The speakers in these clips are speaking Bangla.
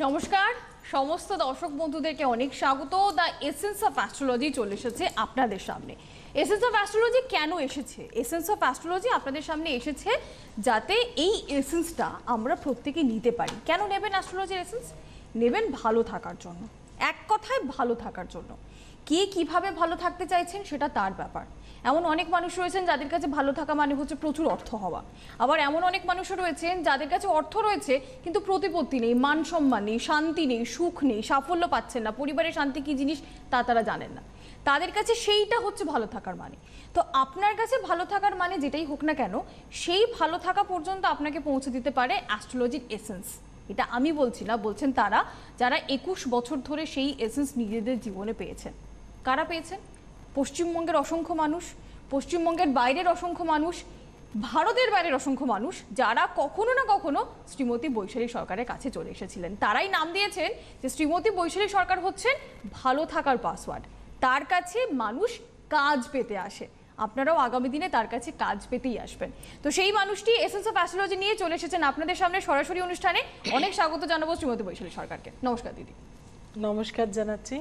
নমস্কার সমস্ত দর্শক বন্ধুদেরকে অনেক স্বাগত। দ্য এসেন্স অফ অ্যাস্ট্রোলজি চলে এসেছে আপনাদের সামনে। এসেন্স অফ অ্যাস্ট্রোলজি কেন এসেছে? এসেন্স অফ অ্যাস্ট্রোলজি আপনাদের সামনে এসেছে যাতে এই এসেন্সটা আমরা প্রত্যেকে নিতে পারি। কেন নেবেন অ্যাস্ট্রোলজির এসেন্স? নেবেন ভালো থাকার জন্য, এক কথায় ভালো থাকার জন্য। কে কিভাবে ভালো থাকতে চাইছেন সেটা তার ব্যাপার। এমন অনেক মানুষ রয়েছেন যাদের কাছে ভালো থাকা মানে হচ্ছে প্রচুর অর্থ হওয়া, আবার এমন অনেক মানুষও রয়েছেন যাদের কাছে অর্থ রয়েছে কিন্তু প্রতিপত্তি নেই, মান সম্মান নেই, শান্তি নেই, সুখ নেই, সাফল্য পাচ্ছেন না, পরিবারের শান্তি কী জিনিস তা তারা জানেন না। তাদের কাছে সেইটা হচ্ছে ভালো থাকার মানে। তো আপনার কাছে ভালো থাকার মানে যেটাই হোক না কেন, সেই ভালো থাকা পর্যন্ত আপনাকে পৌঁছে দিতে পারে অ্যাস্ট্রোলজির এসেন্স। এটা আমি বলছি না, বলছেন তারা যারা 21 বছর ধরে সেই এসেন্স নিজেদের জীবনে পেয়েছেন। কারা পেয়েছেন? পশ্চিমবঙ্গের অসংখ্য মানুষ, পশ্চিমবঙ্গের বাইরের অসংখ্য মানুষ, ভারতের বাইরের অসংখ্য মানুষ যারা কখনো না কখনো শ্রীমতী বৈশালী সরকারের কাছে চলে এসেছিলেন। তারাই নাম দিয়েছেন যে শ্রীমতী বৈশালী সরকার হচ্ছেন ভালো থাকার পাসওয়ার্ড। তার কাছে মানুষ কাজ পেতে আসে, আপনারাও আগামী দিনে তার কাছে কাজ পেতেই আসবেন। তো সেই মানুষটি এসেন্স অফ অ্যাস্ট্রোলজি নিয়ে চলে এসেছেন আপনাদের সামনে সরাসরি অনুষ্ঠানে। অনেক স্বাগত জানাবো শ্রীমতী বৈশালী সরকারকে। নমস্কার দিদি। নমস্কার জানাচ্ছি।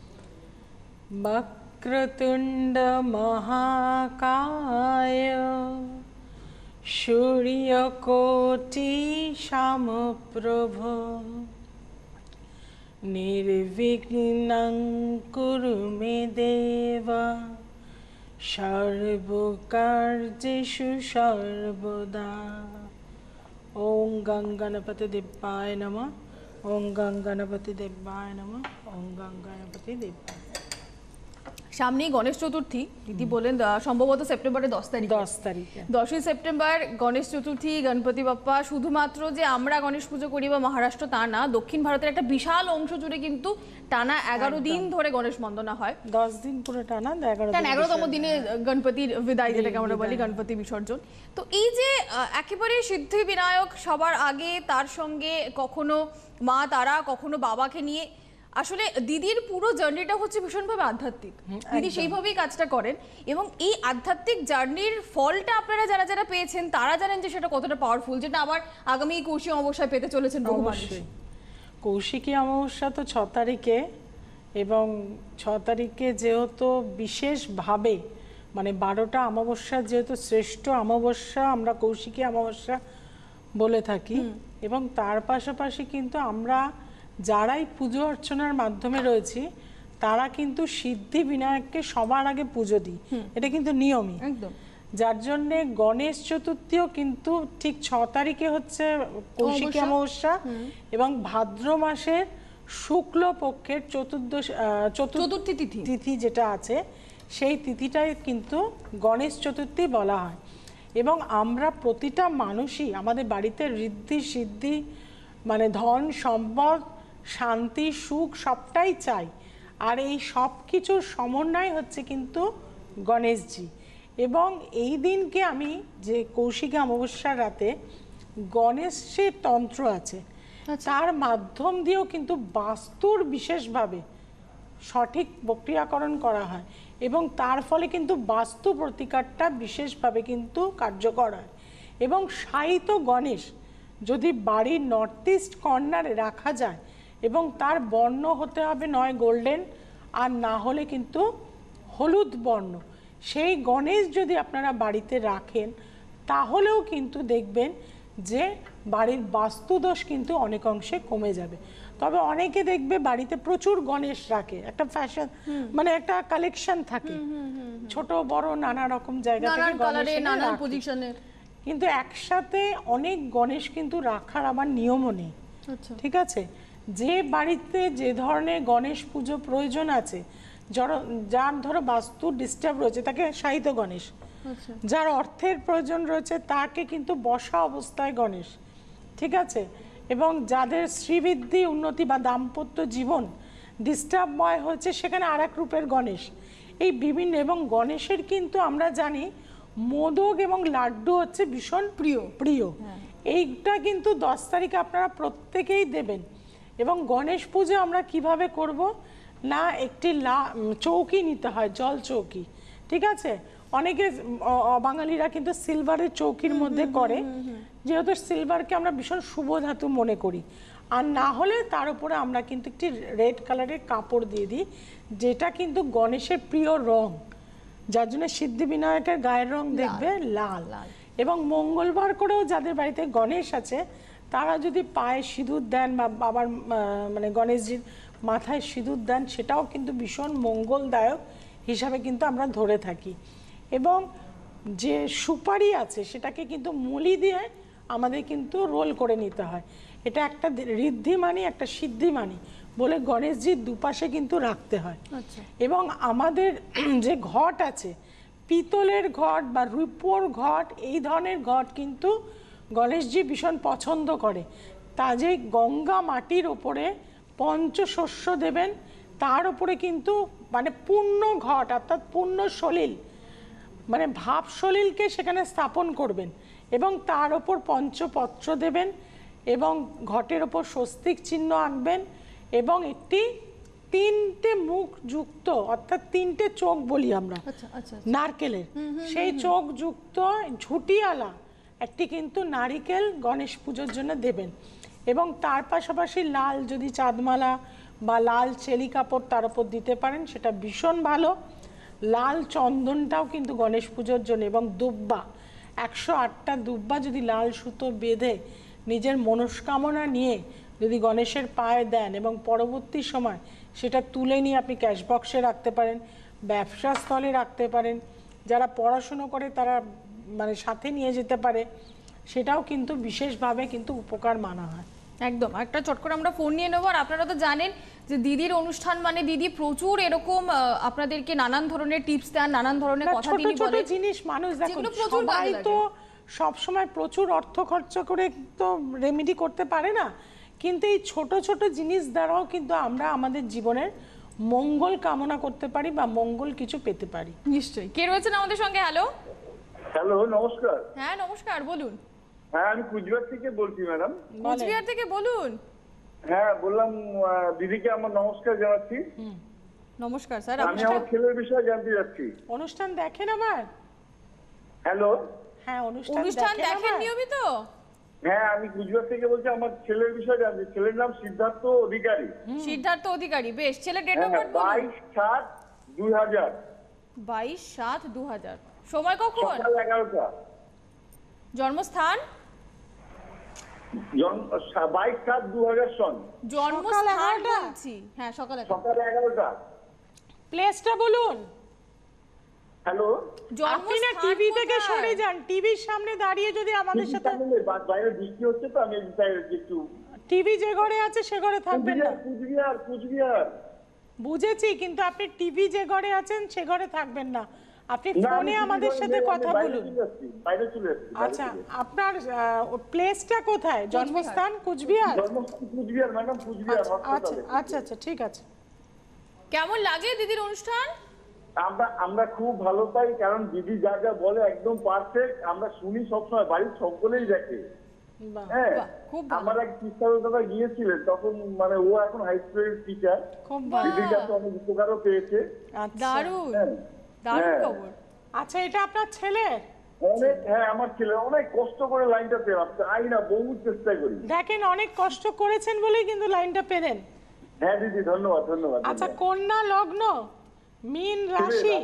বক্রতুণ্ড মহাকায় সূর্যকোটি সমপ্রভ নির্বিঘ্নং কুরু মে দেব সর্বকার্যেষু সর্বদা। ওম গং গণপতি দেবায় নমঃ। ওম গং গণপতি দেবায় নমঃ। ওম গং গণপতি দেবায়। সামনেই গণেশ চতুর্থী, দিদি বলেন সম্ভবত সেপ্টেম্বরের 10 তারিখে। 10ই সেপ্টেম্বর গণেশ চতুর্থী, গণপতি বাপ্পা। শুধুমাত্র যে আমরা গণেশ পুজো করি বা মহারাষ্ট্র তা না, দক্ষিণ ভারতের একটা বিশাল অংশ জুড়ে কিন্তু টানা 11 দিন ধরে গণেশ বন্দনা হয়। 10 দিন পুরো টানা, 11তম দিনে গণপতির বিদায়, যেটাকে আমরা বলি গণপতি বিসর্জন। তো এই যে একেবারে সিদ্ধি বিনায়ক সবার আগে, তার সঙ্গে কখনো মা তারা, কখনো বাবাকে নিয়ে, আসলে দিদির পুরো জার্নিটা হচ্ছে ভীষণভাবে আধ্যাত্মিক। দিদি সেইভাবেই কাজটা করেন এবং এই আধ্যাত্মিক জার্নির ফলটা আপনারা যারা যারা পেয়েছেন তারা জানেন যে সেটা কতটা পাওয়ারফুল, যেটা আবার আগামী কৌশিকী অমাবস্যায় পেতে চলেছেন বহু মানুষ। কৌশিকী অমাবস্যা তো 6 তারিখে, এবং 6 তারিখে যেহেতু বিশেষভাবে মানে 12টা অমাবস্যা যেহেতু শ্রেষ্ঠ অমাবস্যা আমরা কৌশিকী অমাবস্যা বলে থাকি, এবং তার পাশাপাশি কিন্তু আমরা যারাই পুজো অর্চনার মাধ্যমে রয়েছি তারা কিন্তু সিদ্ধি বিনায়ককে সবার আগে পুজো দিই, এটা কিন্তু নিয়মই। যার জন্যে গণেশ চতুর্থীও কিন্তু ঠিক 6 তারিখে হচ্ছে কৌশিকী অমাবস্যা, এবং ভাদ্র মাসের শুক্ল পক্ষের চতুর্থী তিথি যেটা আছে সেই তিথিটাই কিন্তু গণেশ চতুর্থী বলা হয়। এবং আমরা প্রতিটা মানুষই আমাদের বাড়িতে ঋদ্ধি সিদ্ধি মানে ধন সম্পদ শান্তি সুখ সবটাই চাই, আর এই সব কিছুর সমন্বয় হচ্ছে কিন্তু গণেশজি। এবং এই দিনকে আমি যে কৌশিকী অমাবস্যার রাতে গণেশের তন্ত্র আছে, তার মাধ্যম দিয়েও কিন্তু বাস্তুর বিশেষভাবে সঠিক প্রক্রিয়াকরণ করা হয়, এবং তার ফলে কিন্তু বাস্তু প্রতিকারটা বিশেষভাবে কিন্তু কার্যকর হয়। এবং শায়িত গণেশ যদি বাড়ির নর্থ ইস্ট কর্নারে রাখা যায়, এবং তার বর্ণ হতে হবে নয় গোল্ডেন আর না হলে কিন্তু হলুদ বর্ণ, সেই গণেশ যদি আপনারা বাড়িতে রাখেন তাহলেও কিন্তু দেখবেন যে বাড়ির বাস্তুদোষ কিন্তু অনেক অংশে কমে যাবে। তবে অনেকে দেখবে বাড়িতে প্রচুর গণেশ রাখে, একটা ফ্যাশন মানে একটা কালেকশন থাকে, ছোট বড় নানা রকম জায়গা থেকে গণেশ, কিন্তু একসাথে অনেক গণেশ কিন্তু রাখার আমার নিয়মও নেই। ঠিক আছে, যে বাড়িতে যে ধরনের গণেশ পুজো প্রয়োজন আছে, যার ধরো বাস্তু ডিস্টার্ব রয়েছে তাকে শায়িত গণেশ, যার অর্থের প্রয়োজন রয়েছে তাকে কিন্তু বসা অবস্থায় গণেশ, ঠিক আছে, এবং যাদের শ্রীবৃদ্ধি উন্নতি বা দাম্পত্য জীবন ডিস্টার্বময় হয়েছে সেখানে আর এক রূপের গণেশ, এই বিভিন্ন। এবং গণেশের কিন্তু আমরা জানি মোদক এবং লাড্ডু হচ্ছে ভীষণ প্রিয়। এইটা কিন্তু 10 তারিখে আপনারা প্রত্যেকেই দেবেন। এবং গণেশ পুজো আমরা কিভাবে করব না, একটি চৌকি নিতে হয়, জল চৌকি, ঠিক আছে। অনেকে বাঙালিরা কিন্তু সিলভারের চৌকির মধ্যে করে, যেহেতু সিলভারকে আমরা ভীষণ শুভ ধাতু মনে করি। আর না হলে তার উপরে আমরা কিন্তু একটি রেড কালারের কাপড় দিয়ে দিই, যেটা কিন্তু গণেশের প্রিয় রং, যার জন্য সিদ্ধিবিনায়কের গায়ের রং দেখবে লাল। এবং মঙ্গলবার করেও যাদের বাড়িতে গণেশ আছে তারা যদি পায়ে সিঁদুর দেন বা বাবার মানে গণেশজির মাথায় সিঁদুর দেন, সেটাও কিন্তু ভীষণ মঙ্গলদায়ক হিসাবে কিন্তু আমরা ধরে থাকি। এবং যে সুপারি আছে সেটাকে কিন্তু মুলি দিয়ে আমাদের কিন্তু রোল করে নিতে হয়। এটা একটা ঋদ্ধিমানি, একটা সিদ্ধিমানি বলে গণেশজির দুপাশে কিন্তু রাখতে হয়। এবং আমাদের যে ঘট আছে, পিতলের ঘট বা রূপোর ঘট, এই ধরনের ঘট কিন্তু গণেশজি ভীষণ পছন্দ করে। তা যে গঙ্গা মাটির ওপরে পঞ্চশস্য দেবেন, তার উপরে কিন্তু মানে পূর্ণ ঘট অর্থাৎ পূর্ণ সলিল, মানে ভাব সলিলকে সেখানে স্থাপন করবেন এবং তার ওপর পঞ্চপত্র দেবেন এবং ঘটের ওপর স্বস্তিক চিহ্ন আঁকবেন এবং একটি 3টে মুখ যুক্ত অর্থাৎ 3টে চোখ বলি আমরা নারকেলের, সেই চোখ যুক্ত ঝুটিয়ালা একটি কিন্তু নারিকেল গণেশ পুজোর জন্য দেবেন। এবং তার পাশাপাশি লাল যদি চাঁদমালা বা লাল চেলি কাপড় তার উপর দিতে পারেন সেটা ভীষণ ভালো। লাল চন্দনটাও কিন্তু গণেশ পুজোর জন্য, এবং দুব্বা 108টা দুব্বা যদি লাল সুতো বেঁধে নিজের মনস্কামনা নিয়ে যদি গণেশের পায়ে দেন এবং পরবর্তী সময় সেটা তুলে নিয়ে আপনি ক্যাশ বক্সে রাখতে পারেন, ব্যবসা স্থলে রাখতে পারেন, যারা পড়াশুনো করে তারা মানে সাথে নিয়ে যেতে পারে, সেটাও কিন্তু বিশেষভাবে কিন্তু উপকার মানা হয়। একদম। একটা চট করে আমরা ফোন নিয়ে নেব। আর আপনারা তো জানেন যে দিদির অনুষ্ঠান মানে দিদি প্রচুর এরকম আপনাদেরকে নানান ধরনের টিপস দেন, নানান ধরনের কথা তিনি বলেন। ছোট জিনিস মানুষ দেখো সবাই তো সব সময় প্রচুর অর্থ খরচ করে তো রেমেডি করতে পারে না, কিন্তু এই ছোট ছোট জিনিস দ্বারাও কিন্তু আমরা আমাদের জীবনের মঙ্গল কামনা করতে পারি বা মঙ্গল কিছু পেতে পারি। নিশ্চয়ই। কে রয়েছেন আমাদের সঙ্গে? হ্যালো হ্যালো, নমস্কার। হ্যাঁ নমস্কার, বলুন। হ্যাঁ, আমি কুচবিহার থেকে বলছি ম্যাডাম। কুচবিহার থেকে বলুন। হ্যাঁ বললাম, দিদিকে আমার নমস্কার জানাচ্ছি। নমস্কার স্যার। আমি আমার ছেলের বিষয়ে জানতে চাচ্ছি। অনুষ্ঠান দেখেন আমার? হ্যালো। হ্যাঁ, অনুষ্ঠান দেখেন নিয়মিত? হ্যাঁ, আমি কুচবিহার থেকে বলছি, আমার ছেলের বিষয়ে জানছি। ছেলের নাম সিদ্ধার্থ অধিকারী। সিদ্ধার্থ অধিকারী, বেশ। ছেলের ডেট অফ বার্থ বলুন। 22/7/2000। 22/7/2000। সময় কখন? সকাল 11টা। জন্মস্থান? 22/7/2000 সন। জন্মস্থান বলছি। হ্যাঁ, সকাল 11টা। প্লেসটা বলুন। হ্যালো, আপনি না টিভি থেকে সরে যান, টিভির সামনে দাঁড়িয়ে যদি আমাদের সাথে বাইরে বৃষ্টি হচ্ছে তো আমি একটু টিভি যে ঘরে আছে সে ঘরে থাকবেন না। কুচবিহার বুঝেছি, কিন্তু আপনি টিভি যে ঘরে আছেন সে ঘরে থাকবেন না, আপনি ফোনে আমাদের সাথে কথা বলুন। বাইরে চলে আসছি। আচ্ছা, আপনার প্লেসটা কোথায়? জন্মস্থান কুচবিহার? কুচবিহার ম্যাডাম, কুচবিহার। আচ্ছা আচ্ছা আচ্ছা, ঠিক আছে। কেমন লাগে দিদির অনুষ্ঠান? আমরা খুব ভালো পাই, কারণ দিদি যা যা বলে একদম পারফেক্ট। আমরা শুনি সবসময়, বাড়ির সকলেই দেখে। হ্যাঁ, আমার এক টিচার দাদা গিয়েছিলেন তখন, মানে ও এখন হাই স্কুলের টিচার। দিদির কাছে অনেক উপকারও পেয়েছে। দারুণ দারুণ খবর। আচ্ছা, এটা আপনার ছেলে? অনেক, হ্যাঁ আমার ছেলে অনেক কষ্ট করে লাইনটা পেলাম, তাই না বহু চেষ্টা করি। দেখেন, অনেক কষ্ট করেছেন বলেই কিন্তু লাইনটা পেলেন। হ্যাঁ দিদি, ধন্যবাদ ধন্যবাদ। আচ্ছা, কন্যা লগ্ন, মীন রাশি,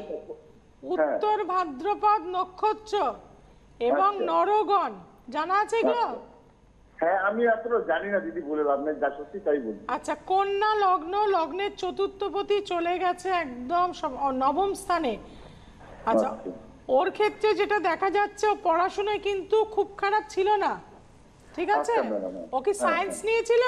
উত্তর ভাদ্রপদ নক্ষত্র এবং নরগণ, জানা আছে এগুলো? হ্যাঁ, আমি এতটা জানি না দিদি, বলে লাভ নেই, যা সত্যি তাই বলি। আচ্ছা, কন্যা লগ্ন, লগ্নের চতুর্থপতি চলে গেছে একদম নবম স্থানে। আচ্ছা, ওর ক্ষেত্রে যেটা দেখা যাচ্ছে, ও পড়াশোনায় কিন্তু খুব খারাপ ছিল না, ঠিক আছে? ও কি সায়েন্স নিয়েছিল?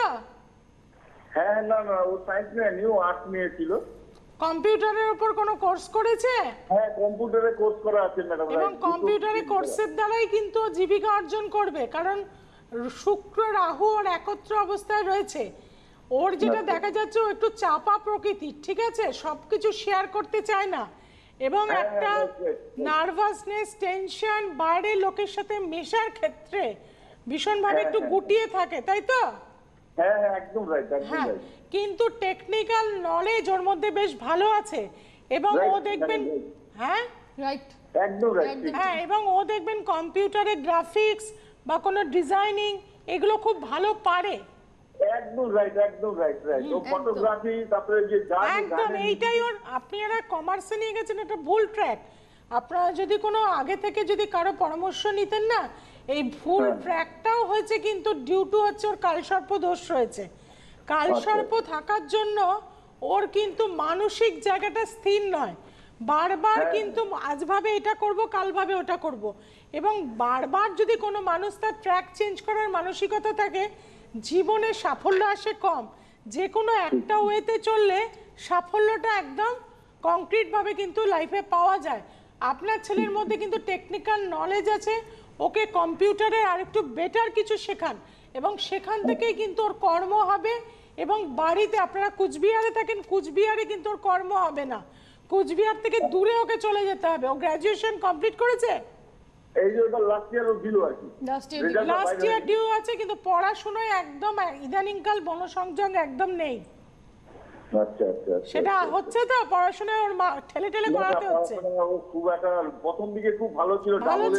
হ্যাঁ, না না, ও সায়েন্স নিয়ে ও আর্টস নিয়েছিল। কম্পিউটারের উপর কোনো কোর্স করেছে? হ্যাঁ, কম্পিউটারে কোর্স করা আছে ম্যাডাম। এবং কম্পিউটারে কোর্সের দ্বারাই কিন্তু জীবিকা অর্জন করবে, কারণ শুক্র রাহু ওর একত্র অবস্থায় রয়েছে। ওর যেটা দেখা যাচ্ছে, ও একটু চাপা প্রকৃতির, ঠিক আছে? সবকিছু শেয়ার করতে চায় না এবং একটা নার্ভাসনেস, টেনশন, বাইরের লোকের সাথে মেশার ক্ষেত্রে ভীষণভাবে একটু গুটিয়ে থাকে, তাই তো? হ্যাঁ হ্যাঁ, একদম রাইট, একদম রাইট। কিন্তু টেকনিক্যাল নলেজ ওর মধ্যে বেশ ভালো আছে এবং ও দেখবেন, হ্যাঁ রাইট, একদম রাইট। হ্যাঁ, এবং ও দেখবেন কম্পিউটারে গ্রাফিক্স বা কোনো ডিজাইনিং এগুলো খুব ভালো পারে। একদম রাইট ও ফটোগ্রাফি, তারপরে যে একদম এইটাই ওর, আপনারা কমার্সে নিয়ে গেছেন, এটা ভুল ট্র্যাক। আপনারা যদি কোনো আগে থেকে যদি কারো পরামর্শ নিতেন না, এই ভুল ট্র্যাকটাও হয়েছে কিন্তু ডিউ টু হচ্ছে ওর কালসর্প দোষ রয়েছে। কালসর্প থাকার জন্য ওর কিন্তু মানসিক জায়গাটা স্থির নয়, বারবার কিন্তু আজ ভাবে এটা করব, কাল ভাবে ওটা করব, এবং বারবার যদি কোনো মানুষ তার ট্র্যাক চেঞ্জ করার মানসিকতা থাকে, জীবনে সাফল্য আসে কম। যে কোনো একটা ওয়েতে চললে সাফল্যটা একদম কংক্রিটভাবে কিন্তু লাইফে পাওয়া যায়। আপনার ছেলের মধ্যে কিন্তু টেকনিক্যাল নলেজ আছে, ওকে কম্পিউটারে আর একটু বেটার কিছু শেখান, এবং সেখান থেকেই কিন্তু ওর কর্ম হবে। এবং বাড়িতে আপনারা কুচবিহারে থাকেন, কুচবিহারে কিন্তু ওর কর্ম হবে না, কুচবিহার থেকে দূরে ওকে চলে যেতে হবে। ও গ্র্যাজুয়েশন কমপ্লিট করেছে, এই যে ওটা লাস্ট ইয়ার দিল আর কি, লাস্ট ইয়ার ডিউ আছে, কিন্তু পড়াশোনায় একদম ইদানিংকাল মনোসংযোগ একদম নেই। আচ্ছা, সেটা হচ্ছে তো, পড়াশোনায় ওর ঠেলে করাতে হচ্ছে। ও খুব একটা প্রথম দিকে খুব ভালো ছিল,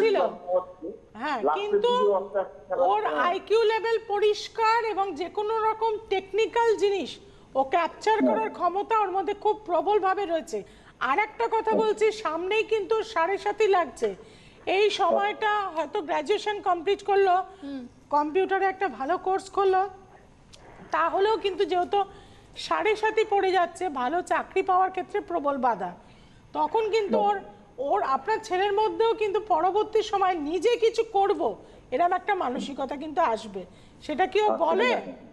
হ্যাঁ, কিন্তু ওর আইকিউ লেভেল পরিষ্কার, এবং যে কোনো রকম টেকনিক্যাল জিনিস ও ক্যাপচার করার ক্ষমতা ওর মধ্যে খুব প্রবল ভাবে রয়েছে। আর একটা কথা বলছি, সামনেই কিন্তু 7.5 লাগছে, এই সময়টা হয়তো গ্র্যাজুয়েশন কমপ্লিট করলো, কম্পিউটারে একটা ভালো কোর্স করলো, তাহলেও কিন্তু যেহেতু 7.5 পড়ে যাচ্ছে, ভালো চাকরি পাওয়ার ক্ষেত্রে প্রবল বাধা। তখন কিন্তু ওর আপনার ছেলের মধ্যেও কিন্তু পরবর্তী সময় নিজে কিছু করব এরকম একটা মানসিকতা কিন্তু আসবে। সেটা কি ও বলে?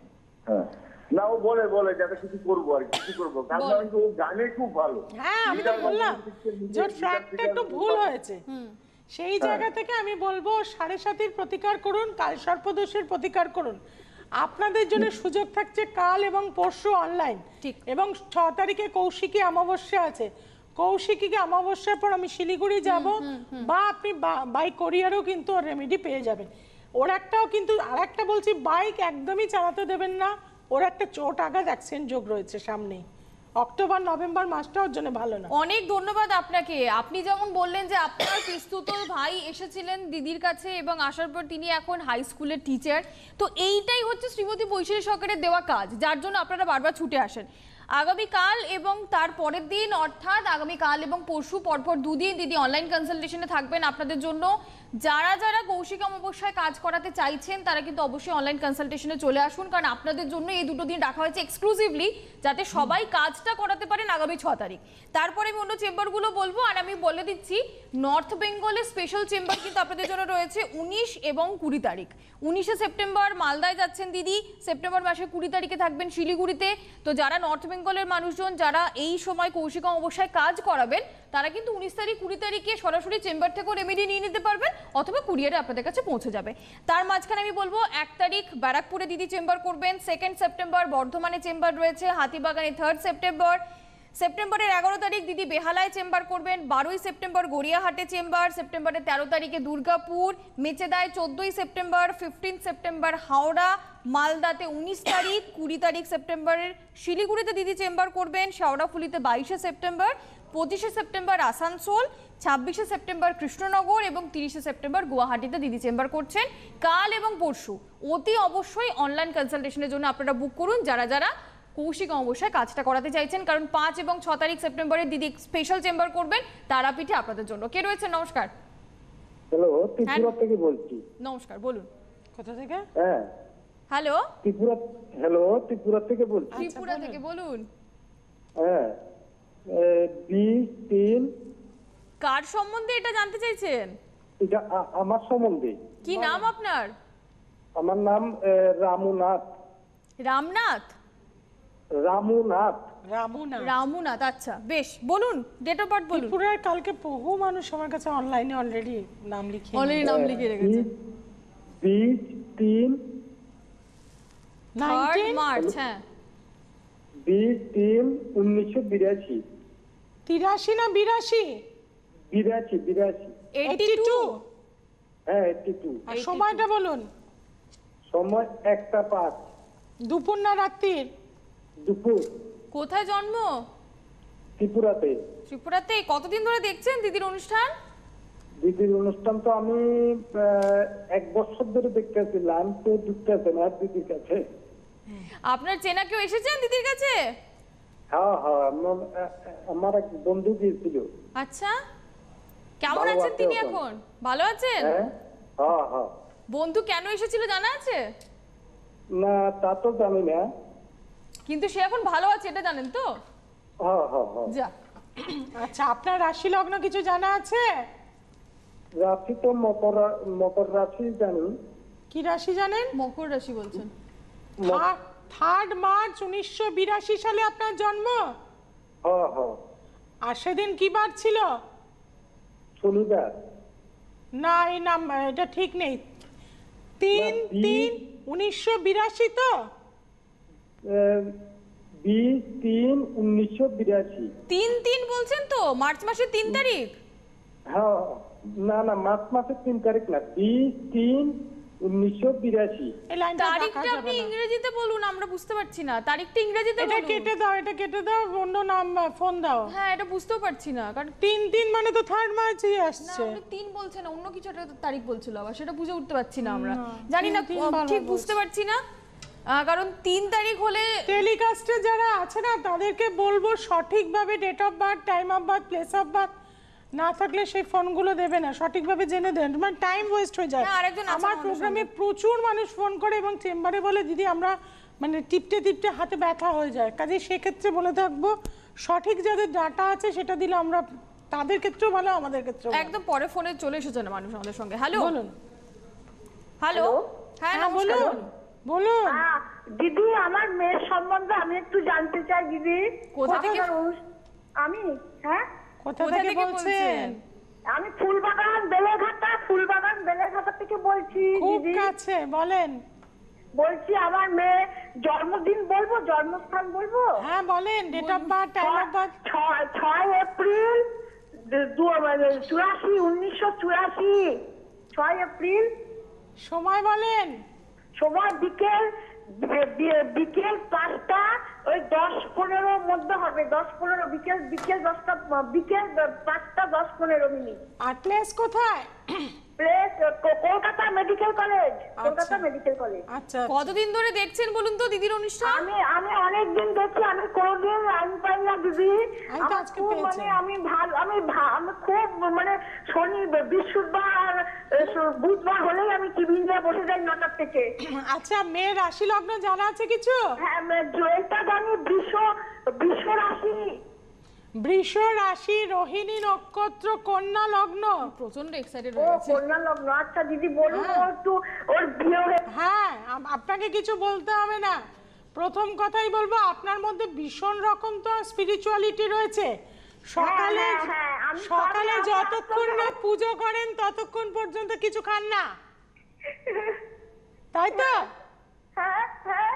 না, ও বলে যাতে কিছু করবো আর কিছু করবো, কারণ ও গানে খুব ভালো। হ্যাঁ, আমি তো বললাম যে ট্র্যাকটা একটু ভুল হয়েছে। সেই জায়গা থেকে আমি বলবো 7.5 প্রতিকার করুন, কাল সর্পদোষের প্রতিকার করুন। আপনাদের জন্য সুযোগ থাকছে কাল এবং পরশু অনলাইন, এবং 6 তারিখে কৌশিকী অমাবস্যা আছে। কৌশিকী অমাবস্যার পর আমি শিলিগুড়ি যাব, বা আপনি বাই কোরিয়ারও কিন্তু রেমেডি পেয়ে যাবেন। ওর একটাও কিন্তু, আর একটা বলছি, বাইক একদমই চালাতে দেবেন না, ওর একটা চোট আঘাত অ্যাক্সিডেন্ট যোগ রয়েছে সামনেই। অক্টোবর নভেম্বর মাসটা ওর জন্য ভালো না। অনেক ধন্যবাদ আপনাকে। আপনি যেমন বললেন যে আপনার পিস্তুত ভাই এসেছিলেন দিদির কাছে, এবং আসার পর তিনি এখন হাই স্কুলের টিচার, তো এইটাই হচ্ছে শ্রীমতী বৈশালী সরকারের দেওয়া কাজ, যার জন্য আপনারা বারবার ছুটে আসেন। আগামীকাল এবং তার পরের দিন, অর্থাৎ আগামীকাল এবং পরশু পরপর 2 দিন দিদি অনলাইন কনসালটেশনে থাকবেন আপনাদের জন্য। যারা যারা কৌশিক অমাবস্যায় কাজ করাতে চাইছেন তারা কিন্তু অবশ্যই অনলাইন কনসালটেশনে চলে আসুন, কারণ আপনাদের জন্য এই 2 দিন রাখা হয়েছে এক্সক্লুসিভলি, যাতে সবাই কাজটা করাতে পারেন আগামী 6 তারিখ। তারপরে আমি অন্য চেম্বারগুলো বলবো, আর আমি বলে দিচ্ছি নর্থ বেঙ্গলের স্পেশাল চেম্বার কিন্তু আপনাদের জন্য রয়েছে 19 এবং 20 তারিখ। 19শে সেপ্টেম্বর মালদায় যাচ্ছেন দিদি, সেপ্টেম্বর মাসের 20 তারিখে থাকবেন শিলিগুড়িতে। তো যারা নর্থ বেঙ্গলের মানুষজন যারা এই সময় কৌশিক অমাবস্যায় কাজ করাবেন, তারা কিন্তু 19 তারিখ 20 তারিখে সরাসরি চেম্বার থেকেও রেমেডি নিয়ে নিতে পারবেন, অথবা কুরিয়ারে আপনাদের কাছে পৌঁছে যাবে। তার মাঝখানে আমি বলবো 1 তারিখ ব্যারাকপুরে দিদি চেম্বার করবেন, 2 সেপ্টেম্বর বর্ধমানে চেম্বার রয়েছে, হাতিবাগানে 3 সেপ্টেম্বর, সেপ্টেম্বরের 11 তারিখ দিদি বেহালায় চেম্বার করবেন, 12 সেপ্টেম্বর গড়িয়াহাটে চেম্বার, সেপ্টেম্বরের 13 তারিখে দুর্গাপুর, মেচেদায় 14 সেপ্টেম্বর, 15 সেপ্টেম্বর হাওড়া, মালদাতে 19 তারিখ, 20 তারিখ সেপ্টেম্বরের শিলিগুড়িতে দিদি চেম্বার করবেন, শেওড়াফুলিতে 22 September, 25 September Asansol, 26 September Krishnanagar এবং 30 সেপ্টেম্বর গুয়াহাটিতে দিদি চেম্বার করছেন। কাল এবং পরশু অতি অবশ্যই অনলাইন কনসালটেশনের জন্য আপনারা বুক করুন, যারা যারা কৌশিক অমাবস্যায় কাজটা করাতে চাইছেন, কারণ 5 এবং 6 তারিখ সেপ্টেম্বরে দিদি স্পেশাল চেম্বার করবেন তারাপীঠে আপনাদের জন্য। কে রয়েছে? নমস্কার। হ্যালো, ত্রিপুরা থেকে বলছি। নমস্কার, বলুন। কোথা থেকে? হ্যাঁ, হ্যালো, ত্রিপুরা। হ্যালো, ত্রিপুরা থেকে বলছি। ত্রিপুরা থেকে বলুন। হ্যাঁ, 20-3। কার সম্বন্ধে এটা জানতে চাইছেন? এটা আমার সম্বন্ধে। কি নাম আপনার? আমার নাম রামুনাথ। রামনাথ? রামুনাথ। রামুনাথ, আচ্ছা বেশ, বলুন ডেট অফ বার্থ বলুন। ত্রিপুরার কালকে বহু মানুষ আমার কাছে অনলাইনে অলরেডি নাম লিখে রেখেছে। 20-3 মার্চ। হ্যাঁ, 20-3-1982। 83 না 82? 82। হ্যাঁ, 82। আর সময়টা বলুন। সময় 1টা 5। দুপুর না রাত্রির? দুপুর। কোথায় জন্ম? ত্রিপুরাতে। ত্রিপুরাতে? কতদিন ধরে দেখছেন দিদির অনুষ্ঠান? দিদির অনুষ্ঠান তো আমি 1 বছর ধরে দেখতেছিলাম, তো ঢুকতেছে না দিদির কাছে। আপনার চেনা কেউ এসেছেন দিদির কাছে? হ্যাঁ হ্যাঁ আমার এক বন্ধু গিয়েছিল। আচ্ছা, কেমন ভালো আছেন আছে তিনি এখন। এখন? ভালো আছেন? হ্যাঁ হ্যাঁ হ্যাঁ। বন্ধু কেন এসেছিল জানা আছে? না তা তো জানি না। কিন্তু সে এখন ভালো আছে এটা জানেন তো? হ্যাঁ হ্যাঁ হ্যাঁ। যা, আচ্ছা, আপনার রাশি লগ্ন কিছু জানা আছে? রাশি তো মকর রাশি জানি। কি রাশি জানেন? মকর রাশি বলছেন। 3 মার্চ 1982 সালে আপনার জন্ম। হ্যাঁ হ্যাঁ। আর সেদিন কি বার ছিল? শনিবার। না, এই নাম এটা ঠিক নেই। 3/3/1982 তো? 20/3/1982। 3 বলছেন তো? মার্চ মাসের 3 তারিখ? হ্যাঁ না না মার্চ মাসের 3 তারিখ না, 20/3/1982। এই লাইনটা দেখা তারিখটা যাবে আপনি না। ইংরেজিতে বলুন, আমরা বুঝতে পারছি না। তারিখটা ইংরেজিতে এটা বলুন। কেটে দাও, এটা কেটে দাও, অন্য নাম ফোন দাও। হ্যাঁ, এটা বুঝতেও পারছি না কারণ 3 মানে তো 3 মার্চই না, আসছে। উনি 3 বলছেন না, অন্য কিছু একটা তারিখ বলছিল আবার, সেটা বুঝে উঠতে পারছি না আমরা। জানি না, 3 বারবার ঠিক বুঝতে পারছি না। কারণ 3 তারিখ হলে টেলিকাস্টে যারা আছে না তাদেরকে বলবো সঠিকভাবে date of birth, time of birth, place of birth না থাকলে সেই ফোনগুলো দেবে না, সঠিকভাবে জেনে দেন, মানে টাইম ওয়েস্ট হয়ে যায়। না, আরেকজন আছে আমার আমাদের প্রোগ্রামে প্রচুর মানুষ ফোন করে এবং চেম্বারে বলে দিদি আমরা মানে টিপতে টিপতে হাতে ব্যথা হয়ে যায়। কাজে সেক্ষেত্রে বলে থাকবো সঠিক যাদের ডাটা আছে সেটা দিলে আমরা তাদের ক্ষেত্রেও ভালো, আমাদের ক্ষেত্রেও ভালো। একদম পরে ফোনে চলে এসেছেন মানুষ আমাদের সঙ্গে। হ্যালো, বলুন। হ্যালো, হ্যাঁ হ্যাঁ নমস্কার। বলুন বলুন। দিদি আমার মেয়ের সম্বন্ধে আমি একটু জানতে চাই দিদি। কোথা থেকে? আমি হ্যাঁ কোথা কোথা থেকে থেকে বলছেন? বলছেন? আমি ফুলবাগান বেলেঘাটা থেকে বলছি খুব দিদি। কাছে, বলেন। বলছি আমার মেয়ে জন্মদিন বলবো, জন্মস্থান বলবো? হ্যাঁ বলেন, date of birth, time of birth. 6 April 1984। 6 April. সময় বলেন। সময় বিকেল 5টা, ওই 10-15 মধ্যে হবে। 10-15 বিকেল 5টা 10-15 আর প্লেস কোথায়? Place Kolkata medical college. আচ্ছা। আচ্ছা, কতদিন ধরে দেখছেন বলুন তো দিদির অনুষ্ঠান? আমি আমি অনেকদিন দেখি, আমি কোনোদিন লাইন পাই না দিদি। আমি তো আমার আজকে খুব পেয়েছি। আমি খুব শনি বৃহস্পতিবার বুধবার হলেই আমি টিভি নিয়ে বসে যাই 9টা থেকে। আচ্ছা, মেয়ের রাশি লগ্ন জানা আছে কিছু? হ্যাঁ, এটা জানি বৃষ রাশি। বৃষ রাশি, রোহিণী নক্ষত্র, কন্যা লগ্ন। প্রচন্ড এক্সাইটেড ও হয়ে গেছে। কন্যা লগ্ন। আচ্ছা দিদি বলুন, হ্যাঁ। ওর বিয়ে হয়ে হ্যাঁ, আপনাকে কিছু বলতে হবে না। প্রথম কথাই বলবো, আপনার মধ্যে ভীষণ রকম তো স্পিরিচুয়ালিটি রয়েছে। সকালে হ্যাঁ, আমি সকালে সবই যতক্ষণ না পুজো করেন ততক্ষণ পর্যন্ত কিছু খান না, তাই তো? হ্যাঁ হ্যাঁ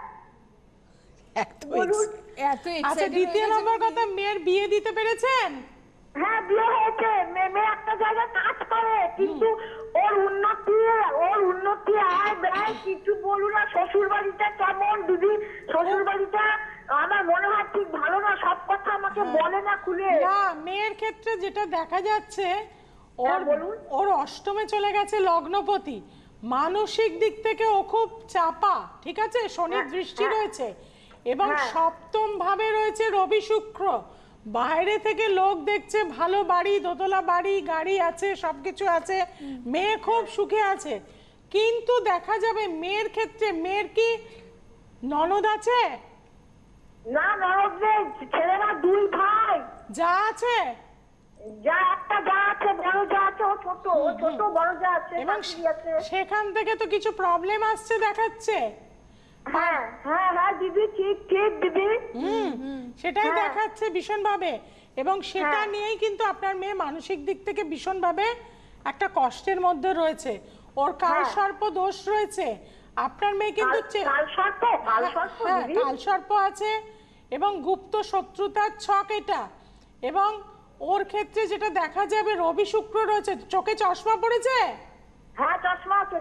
বলুন। এত আচ্ছা, এক্সাইটেড দ্বিতীয় নম্বর কথা, মেয়ের বিয়ে দিতে পেরেছেন? হ্যাঁ, বিয়ে হয়েছে। মেয়ে একটা জায়গায় কাজ করে, কিন্তু ওর উন্নতি আয় ব্যয় কিছু বলুন না। শ্বশুর বাড়িটা কেমন দিদি? শ্বশুর বাড়িটা আমার মনে হয় ঠিক ভালো না, সব কথা আমাকে বলে না খুলে। না, মেয়ের ক্ষেত্রে যেটা দেখা যাচ্ছে, হ্যাঁ, ওর বলুন। ওর অষ্টমে চলে গেছে লগ্নপতি। মানসিক দিক থেকে ও খুব চাপা, ঠিক আছে? শনির দৃষ্টি রয়েছে এবং হ্যাঁ। সপ্তম ভাবে রয়েছে রবি শুক্র। বাইরে থেকে লোক দেখছে ভালো বাড়ি, দোতলা বাড়ি, গাড়ি আছে, সবকিছু আছে, মেয়ে খুব সুখে আছে। কিন্তু দেখা যাবে মেয়ের ক্ষেত্রে, মেয়ের কি ননদ আছে? না, ননদে ছেলেরা 2 ভাই। যা আছে? একটা যা আছে, বড় যা আছে, ও ছোট বড় যা আছে, এবং শাশুড়ি আছে। সেখান থেকে তো কিছু প্রবলেম আসছে দেখাচ্ছে। হ্যাঁ হ্যাঁ হ্যাঁ দিদি, ঠিক দিদি। সেটাই হ্যাঁ। দেখাচ্ছে ভীষণভাবে, এবং সেটা হ্যাঁ। নিয়েই কিন্তু আপনার মেয়ে মানসিক দিক থেকে ভীষণভাবে একটা কষ্টের মধ্যে রয়েছে। ওর কালসর্প দোষ রয়েছে। আপনার মেয়ে কিন্তু কালসর্প হ্যাঁ, দিদি। কালসর্প আছে এবং গুপ্ত শত্রুতার ছক এটা। এবং ওর ক্ষেত্রে যেটা দেখা যাবে, রবি শুক্র রয়েছে। চোখে চশমা পড়েছে? হ্যাঁ, চশমা আছে।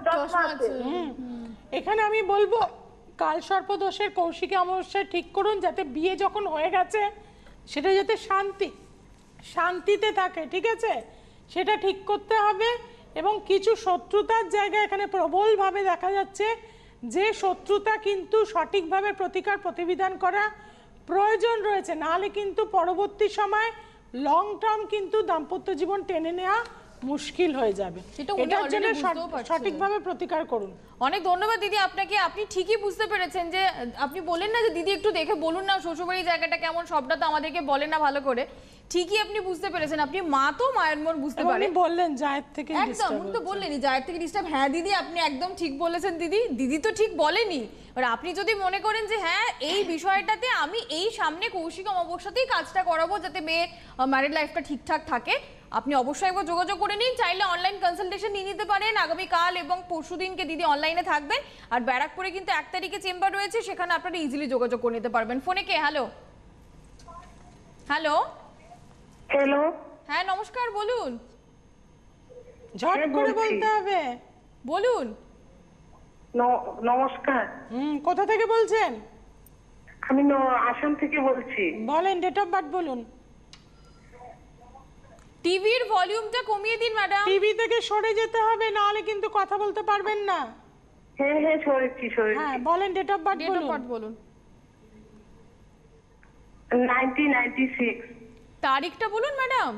এখানে আমি বলবো কালসর্প দোষের কৌশিকী অমাবস্যা ঠিক করুন, যাতে বিয়ে যখন হয়ে গেছে সেটা যাতে শান্তিতে থাকে, ঠিক আছে? সেটা ঠিক করতে হবে। এবং কিছু শত্রুতার জায়গা এখানে প্রবলভাবে দেখা যাচ্ছে, যে শত্রুতা কিন্তু সঠিকভাবে প্রতিকার প্রতিবিধান করা প্রয়োজন রয়েছে, নাহলে কিন্তু পরবর্তী সময় লং টার্ম কিন্তু দাম্পত্য জীবন টেনে নেওয়া মুশকিল হয়ে যাবে। এটার জন্য সঠিকভাবে প্রতিকার করুন। অনেক ধন্যবাদ দিদি আপনাকে। আপনি ঠিকই বুঝতে পেরেছেন যে আপনি বললেন না যে দিদি একটু দেখে বলুন না শ্বশুরবাড়ির জায়গাটা কেমন, সবটা তো আমাদেরকে বলেন না ভালো করে। ঠিকই আপনি বুঝতে পেরেছেন, আপনি মা তো মায়ের মন বুঝতে পারেন। আপনি বললেন জায়ের থেকে একদম, উনি তো বললেনই জায়ের থেকে ডিস্টার্ব। হ্যাঁ দিদি আপনি একদম ঠিক বলেছেন দিদি, দিদি তো ঠিক বলেনি। আর আপনি যদি মনে করেন যে হ্যাঁ এই বিষয়টাতে আমি এই সামনে কৌশিক অমাবস্যাতেই কাজটা করাবো যাতে মেয়ের ম্যারিড লাইফটা ঠিকঠাক থাকে, আপনি অবশ্যই একবার যোগাযোগ করে নিন। চাইলে অনলাইন কনসালটেশন নিয়ে নিতে পারেন। আগামীকাল এবং পরশুদিনকে দিদি অনলাইনে থাকবেন। আর ব্যারাকপুরে কিন্তু 1 তারিখে চেম্বার রয়েছে, সেখানে আপনারা ইজিলি যোগাযোগ করে নিতে পারবেন। ফোনে কে? হ্যালো হ্যালো হ্যালো, হ্যাঁ নমস্কার, বলুন। ঝট করে বলতে হবে, বলুন। নমস্কার, কোথা থেকে বলছেন? আমি আসাম থেকে বলছি। বলেন, ডেট অফ বার্থ বলুন। টিভির ভলিউমটা কমিয়ে দিন ম্যাডাম। টিভি থেকে সরে যেতে হবে, নাহলে কিন্তু কথা বলতে পারবেন না। হ্যাঁ হ্যাঁ, সরেছি। হ্যাঁ বলেন, date of birth date of বলুন। বার্থ বলুন। 1996। তারিখটা বলুন ম্যাডাম।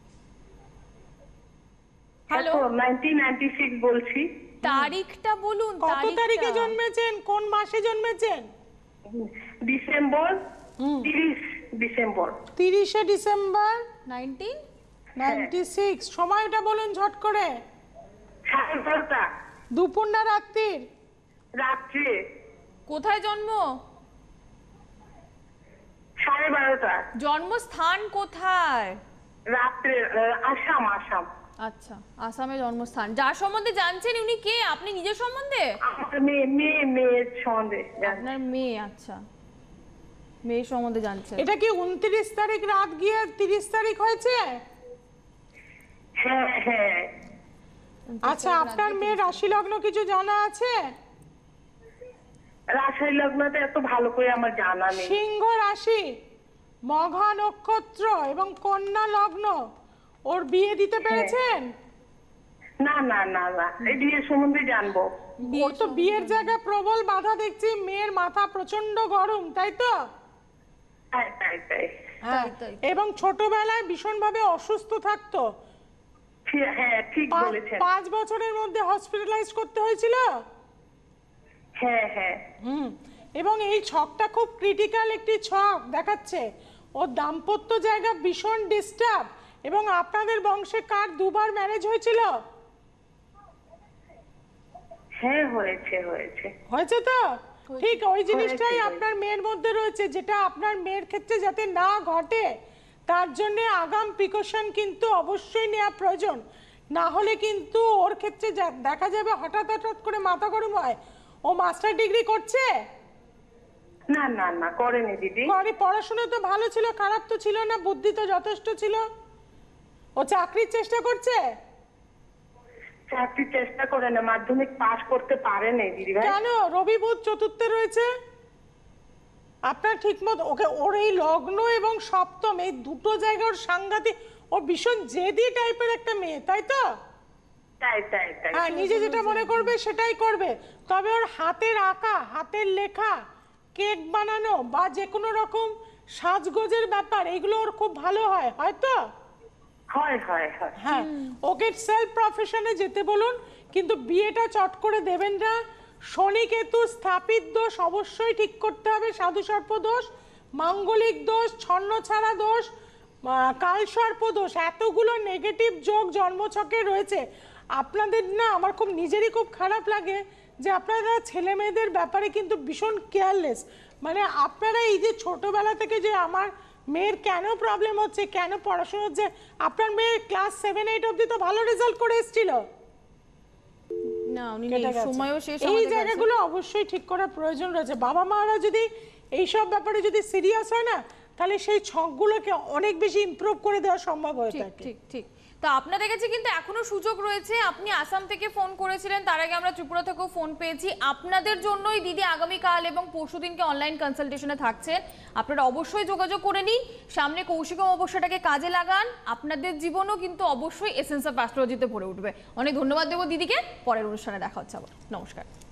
হ্যালো, 1996 বলছি। তারিখটা বলুন। কত তারিখে জন্মেছেন, কোন মাসে জন্মেছেন? December, 30 December. 30শে ডিসেম্বর 1996। সময়টা বলুন ঝট করে। 12:30 দুপুর না রাত্রির? রাত্রে। কোথায় জন্ম? 12:30 জন্মস্থান কোথায়? রাত্রে। আসাম। আসাম। আচ্ছা, আসামে জন্মস্থান। যার সম্বন্ধে জানছেন উনি কে? আপনি নিজের সম্বন্ধে? আমার মেয়ের সম্বন্ধে। আপনার মেয়ে? আচ্ছা, মেয়ের সম্বন্ধে জানছেন। এটা কি 29 তারিখ রাত গিয়ে 30 তারিখ হয়েছে? হ্যাঁ হ্যাঁ। আচ্ছা, আপনার মেয়ের রাশি লগ্ন কিছু জানা আছে? রাশি লগ্নটা এত ভালো করে আমার জানা নেই। সিংহ রাশি, মঘা নক্ষত্র এবং কন্যা লগ্ন। ওর বিয়ে দিতে পেরেছেন? না না না না, এই বিয়ের সম্বন্ধে জানবো। ওর তো বিয়ের জায়গায় প্রবল বাধা দেখছি, মেয়ের মাথা প্রচন্ড গরম, তাই তো? তাই তাই তাই। হ্যাঁ, এবং ছোটবেলায় ভীষণভাবে অসুস্থ থাকতো। হ্যাঁ ঠিক বলেছেন। 5 বছরের মধ্যে হসপিটালাইজ করতে হয়েছিল। হ্যাঁ হ্যাঁ। এবং এই ছকটা খুব ক্রিটিক্যাল একটি ছক দেখাচ্ছে। ওর দাম্পত্য জায়গা ভীষণ ডিস্টার্ব। এবং আপনাদের বংশে কার 2বার ম্যারেজ হয়েছিল? হ্যাঁ হয়েছে হয়েছে। হয়েছে তো? ঠিক ওই জিনিসটাই আপনার মেয়ের মধ্যে রয়েছে, যেটা আপনার মেয়ের ক্ষেত্রে যাতে না ঘটে তার জন্য আগাম প্রিকশন কিন্তু অবশ্যই নেওয়া প্রয়োজন। না হলে কিন্তু ওর ক্ষেত্রে দেখা যাবে হঠাৎ হঠাৎ করে মাথা গরম হয়। ও মাস্টার ডিগ্রি করছে? না না না, করেনি দিদি। করে, পড়াশোনা তো ভালো ছিল, খারাপ তো ছিল না, বুদ্ধি তো যথেষ্ট ছিল। ও চাকরির চেষ্টা করছে? চাকরির চেষ্টা করে না, মাধ্যমিক পাস করতে পারেনি দিদি ভাই। কেন? রবি বুধ চতুর্থে রয়েছে। আপনার ঠিকমতো ওর এই লগ্ন এবং সপ্তম এই দুটো জায়গা ওর সাংঘাতিক। ও ভীষণ জেদি টাইপের একটা মেয়ে, তাই তো? তাই তাই তাই। হ্যাঁ, নিজে যেটা মনে করবে সেটাই করবে। তবে ওর হাতের আঁকা, হাতের লেখা, কেক বানানো বা যে কোনো রকম সাজগোজের ব্যাপার, এগুলো ওর খুব ভালো হয়, হয়তো? হয় হয় হয়। হ্যাঁ, ওকে সেলফ প্রফেশনে যেতে বলুন, কিন্তু বিয়েটা চট করে দেবেন না। শনি কেতু স্থাপিত দোষ অবশ্যই ঠিক করতে হবে, সাধুসর্প দোষ, মাঙ্গলিক দোষ, ছন্নছাড়া দোষ, কালসর্প দোষ, এতগুলো নেগেটিভ যোগ জন্মছকে রয়েছে। আপনাদের না আমার খুব নিজেরই খুব খারাপ লাগে যে আপনারা ছেলে মেয়েদের ব্যাপারে কিন্তু ভীষণ কেয়ারলেস। মানে আপনারা এই যে ছোটবেলা থেকে যে আমার মেয়ের কেন প্রবলেম হচ্ছে, কেন পড়াশোনা হচ্ছে, আপনার মেয়ে ক্লাস 7-8 অবধি তো ভালো রেজাল্ট করে এসেছিল না, উনি এই সময়ও শেষ। এই জায়গাগুলো অবশ্যই ঠিক করার প্রয়োজন রয়েছে। বাবা মারা যদি এইসব ব্যাপারে যদি সিরিয়াস হয় না, তাহলে সেই ছকগুলোকে অনেক বেশি ইমপ্রুভ করে দেওয়া সম্ভব হয়ে থাকে। ঠিক ঠিক। তো আপনাদের কাছে কিন্তু এখনো সুযোগ রয়েছে। আপনি আসাম থেকে ফোন করেছিলেন, তার আগে আমরা ত্রিপুরা থেকেও ফোন পেয়েছি। আপনাদের জন্যই দিদি আগামীকাল এবং পরশুদিনকে অনলাইন কনসালটেশনে থাকছেন। আপনারা অবশ্যই যোগাযোগ করে নিন। সামনে কৌশিক অমাবস্যাটাকে কাজে লাগান। আপনাদের জীবনও কিন্তু অবশ্যই এসেন্স অফ অ্যাস্ট্রোলজিতে ভরে উঠবে। অনেক ধন্যবাদ দেবো দিদিকে। পরের অনুষ্ঠানে দেখা হচ্ছে আবার। নমস্কার।